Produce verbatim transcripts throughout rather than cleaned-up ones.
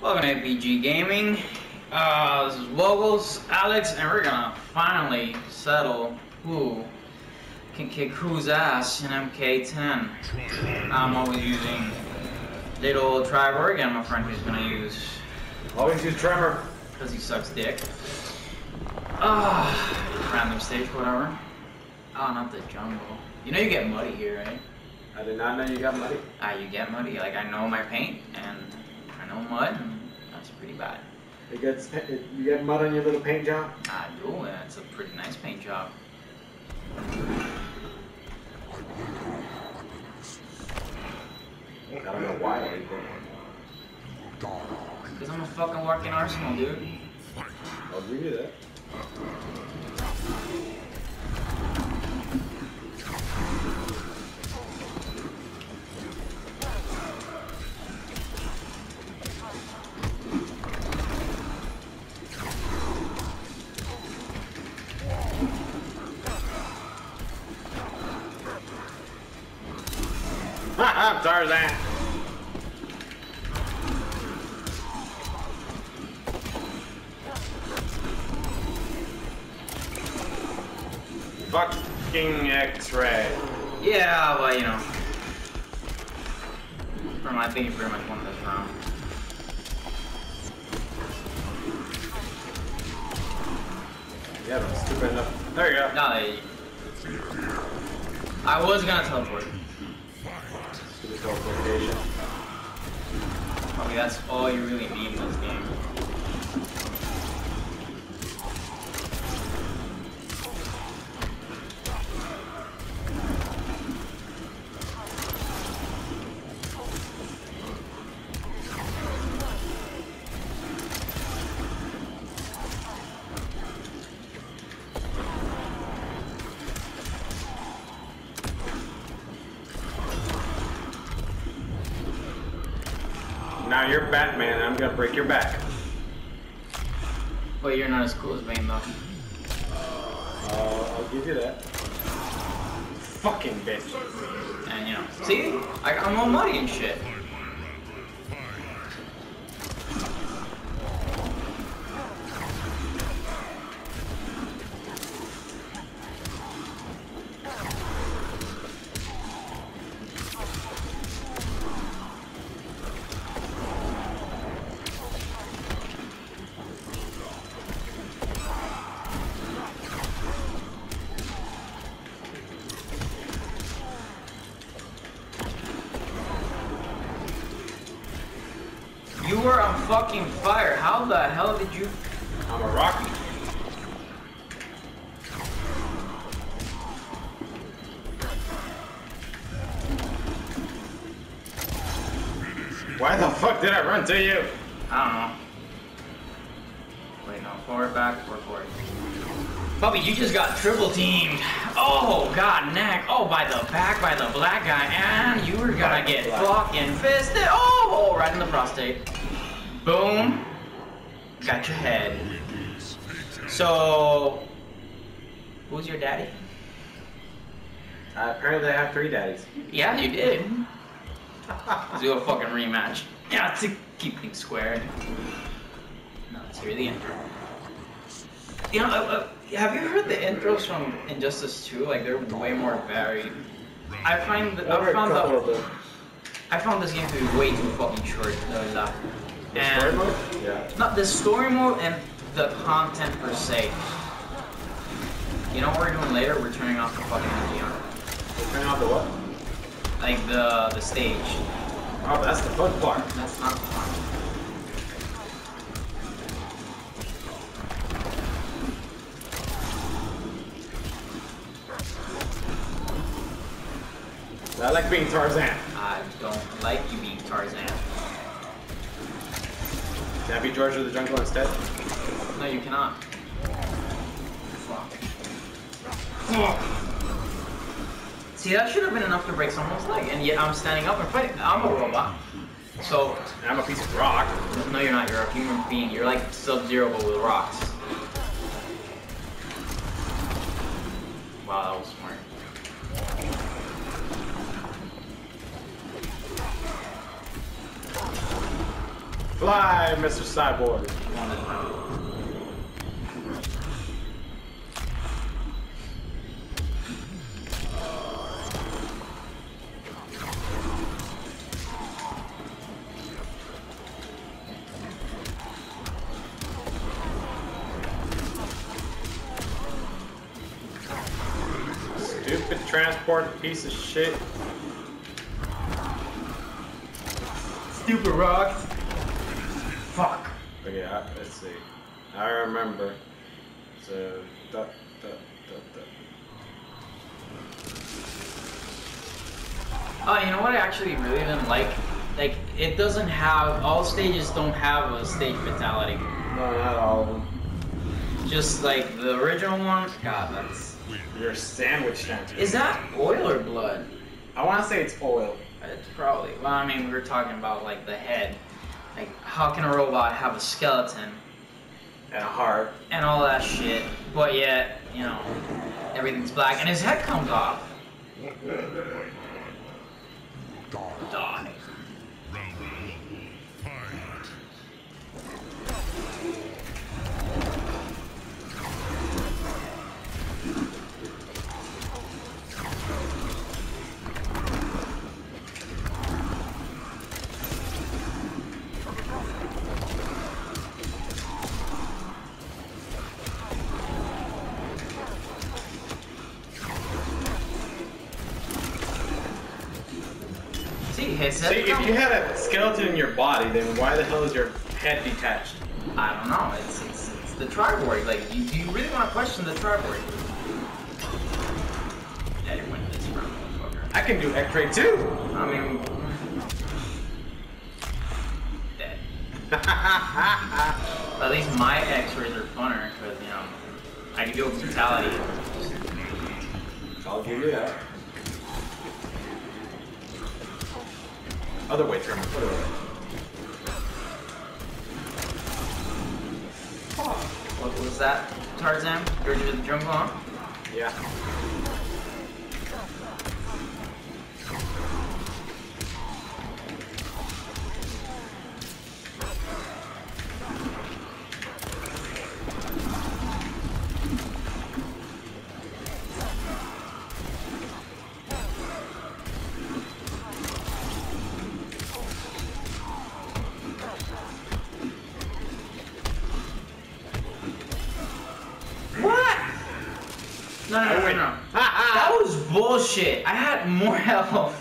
Welcome to A P G Gaming. Uh, this is Vogels, Alex, and we're gonna finally settle who can kick whose ass in M K ten. I'm always using little Trevor again, my friend, who's gonna use. Always use Trevor. Because he sucks dick. Ah, random stage, whatever. Oh, not the jungle. You know you get muddy here, right? I did not know you got muddy. Ah, you get muddy. Like, I know my paint, and I know mud, and that's pretty bad. It gets, it, you get mud on your little paint job? I do, and it's a pretty nice paint job. I don't know why or anything. Because I'm a fucking working Arsenal, dude. I'll give you that. Haha, Tarzan! Fucking X-ray. Yeah, well, you know. From I think you pretty much won this round. Yeah, that's stupid enough. There you go. No, they... I was gonna teleport. Stupid teleportation. Probably that's all you really need in this game. Now you're Batman and I'm gonna break your back. Well, you're not as cool as Bane, though. Uh, I'll give you that. Fucking bitch. And, you know, see? I, I'm all muddy and shit. You were on fucking fire. How the hell did you... I'm a Rocky. Why the fuck did I run to you? I don't know. Wait, no. Forward, back, forward, forward. Puppy, you just got triple teamed. Oh, god, neck. Oh, by the back, by the black guy. And you were gonna get fucking fisted. Oh, oh, right in the prostate. Boom. Got your head. So, who's your daddy? Uh, apparently I have three daddies. Yeah, you did. Let's do a fucking rematch. Yeah, to keep things square. Now let's hear the intro. You know, uh, uh, have you heard the intros from Injustice two? Like, they're way more varied. I find that I found that I found this game to be way too fucking short. Uh, The and story mode? Yeah. not the story mode and the content per se. You know what we're doing later? We're turning off the fucking N G R. Turning off the what? Like the the stage. Oh, that's the fun part. That's not fun. I like being Tarzan. I don't like you being Tarzan. Can I be George of the Jungle instead? No, you cannot. Fuck. See, that should have been enough to break someone's leg, and yet I'm standing up and fighting. I'm a robot. So, I'm a piece of rock. no, you're not. You're a human being. You're like Sub-Zero, but with rocks. Wow, that was smart. Fly, Mister Cyborg. Stupid transport piece of shit. Stupid rocks. Fuck. Okay, I, let's see. I remember. So, da, da, da, da. Oh, you know what I actually really didn't like? Like, it doesn't have, all stages don't have a stage fatality. No, not all of them. Just like the original one. God, that's... You're a sandwich champion. Is that oil or blood? I want to say it's oil. It's probably, well, I mean, we were talking about like the head. Like, how can a robot have a skeleton? And a heart. And all that shit, but yet, you know, everything's black and his head comes off. Die. His head See, if you had a skeleton in your body, then why the hell is your head detached? I don't know. It's it's, it's the Triborg. Like, you, do you really want to question the Triborg? Yeah, you're winning this round, motherfucker. I can do X-ray too. I mean, dead. At least my X-rays are funner because you know I can do a brutality. I'll give you that. Other way, Truman. Other way. What was that, Tarzan? George of the Jungle, huh? Yeah. No, no, no, no, no. That was bullshit. I had more health.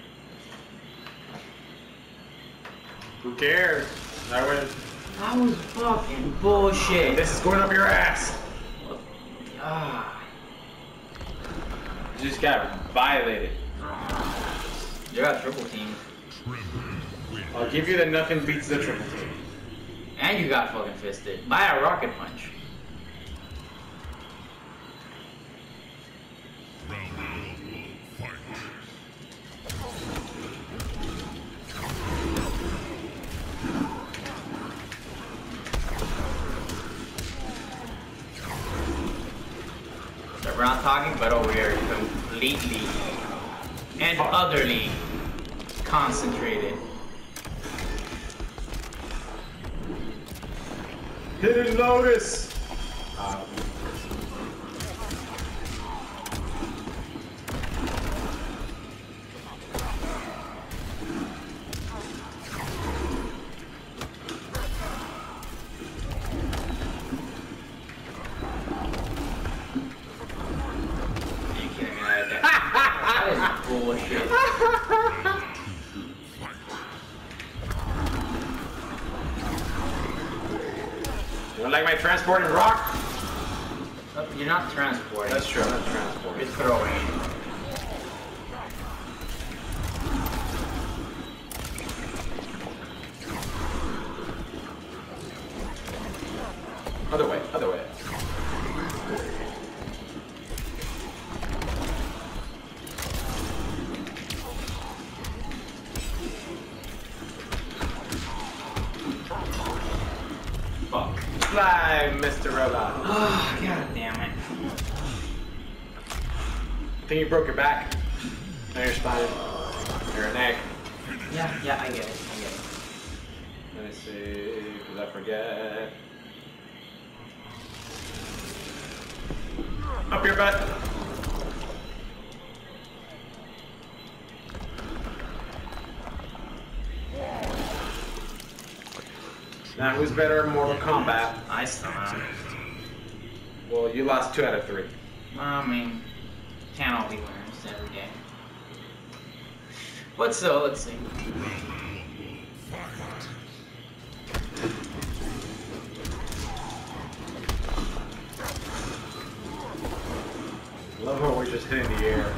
Who cares? I win. That was fucking bullshit. This is going up your ass. Ah. You just got violated. You got triple team. I'll give you the nothing beats the triple team. And you got fucking fisted by a rocket punch. So we're not talking, but over here completely and utterly concentrated. Hidden Lotus! Um, Bullshit. You don't like my transporting rock? Oh, you're not transporting. That's true, I'm not transporting. You're throwing. Other way, other way. Fuck. Fly, Mister Robot. Oh, god damn it. I think you broke your back. Now you're spine. You're a neck. Yeah, yeah, I get it. I get it. Let me see, because I forget. Up your butt. Now, who's better in Mortal Kombat? I still am. Well, you lost two out of three. I mean, can't all be winners every day. But still, let's see. Love how we're just hitting the air.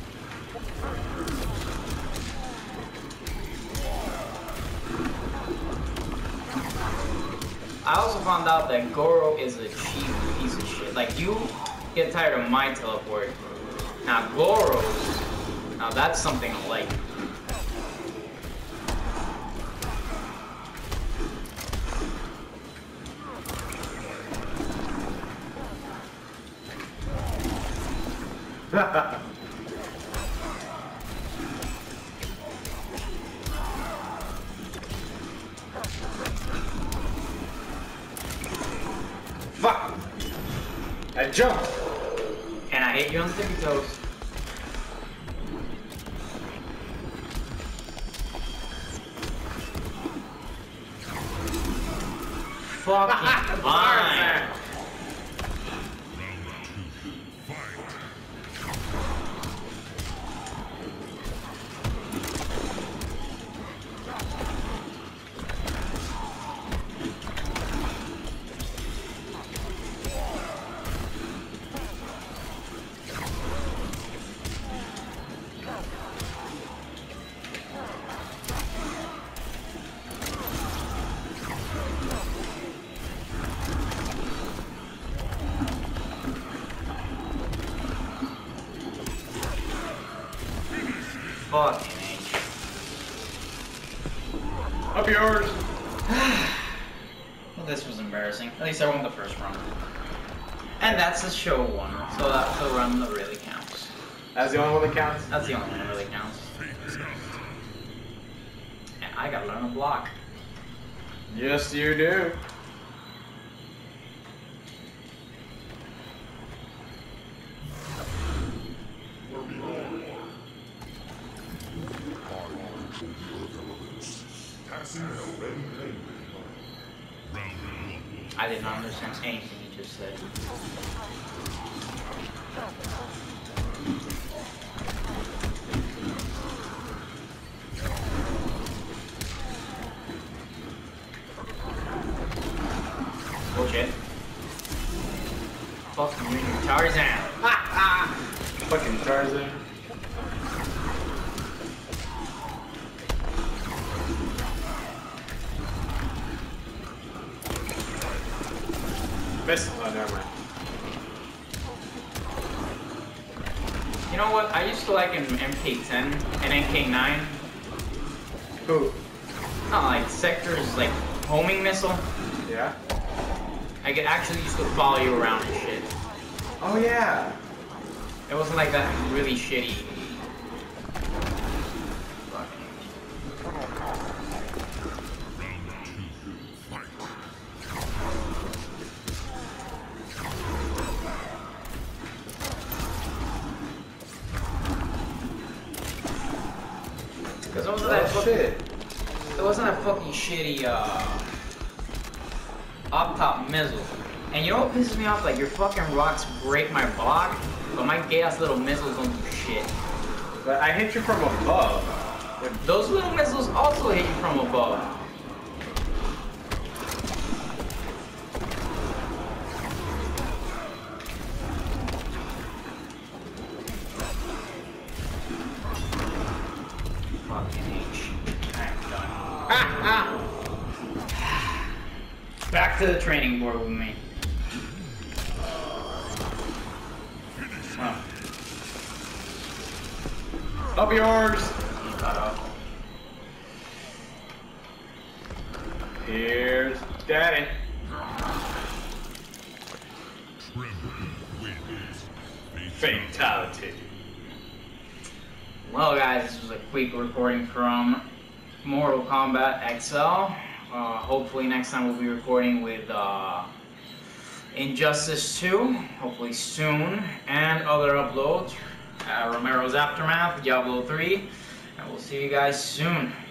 I also found out that Goro is a cheap piece of shit. Like, you get tired of my teleport. Now, Goro's, now that's something I like. Fuck! I jumped! And I hate you on sticky toes. Fucking fine. Fucking H. Up yours! Well, this was embarrassing. At least I won the first run. And that's the show one, so that's the run that really counts. That's the only one that counts? That's the only one that really counts. And I gotta learn a block. Yes, you do. I did not understand anything you just said. Bullshit. Fucking you, Tarzan. Ha ha! Fucking Tarzan. Miss. Oh, never mind. You know what? I used to like in M K ten and M K nine. Who? Oh, like Sector's like homing missile. Yeah? I could actually used to follow you around and shit. Oh, yeah. It wasn't like that really shitty. Because it wasn't that Oh, shit. It wasn't a fucking shitty uh up top missile. And you know what pisses me off? Like your fucking rocks break my block, but my gay ass little missiles don't do shit. But I hit you from above. Those little missiles also hit you from above. Fucking H. I'm done. Ah, ah. Back to the training board with me. Oh. Up yours! He got up. Here's Daddy. Fatality. Well guys, this was a quick recording from Mortal Kombat X L. Uh, hopefully next time we'll be recording with uh, Injustice two, hopefully soon, and other uploads. Uh, Romero's Aftermath, Diablo three, and we'll see you guys soon.